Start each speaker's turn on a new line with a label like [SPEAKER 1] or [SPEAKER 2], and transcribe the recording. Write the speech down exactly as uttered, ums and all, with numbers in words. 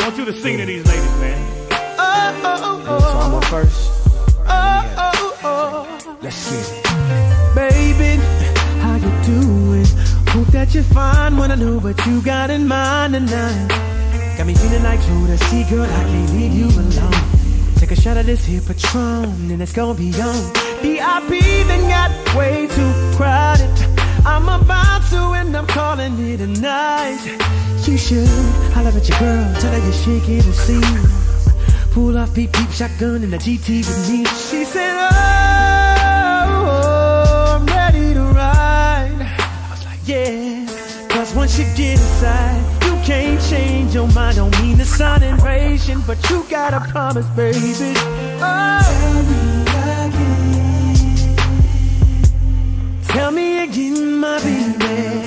[SPEAKER 1] want you to sing to these ladies, man.
[SPEAKER 2] Oh, oh, oh, oh.
[SPEAKER 3] So I'm up first.
[SPEAKER 2] Oh, oh, oh.
[SPEAKER 3] Let's get it.
[SPEAKER 2] Baby, how you doing? Hope that you're fine. Wanna know what you got in mind tonight. Got me feeling like Jodeci, girl, I can't leave you alone. Take a shot of this here Patron, and it's gonna be on. V I P then got way too crowded. I'm about to, and I'm calling it a night. You should holler at your girl, tell her you're shaking and see. Pull off beep beep shotgun in the G T with me. She said, oh, oh, I'm ready to ride. I was like, yeah. Cause once you get inside, you can't change your mind. Don't mean to sound impatient, but you gotta promise, baby. Oh, tell me again. Tell me again, my baby.